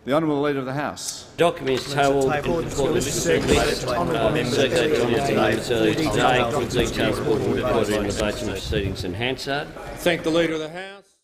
The Honourable Leader of the House. Documents tabled before the circulated on today, full details will be recorded in the Votes and Proceedings in Hansard. Thank the Leader of the House.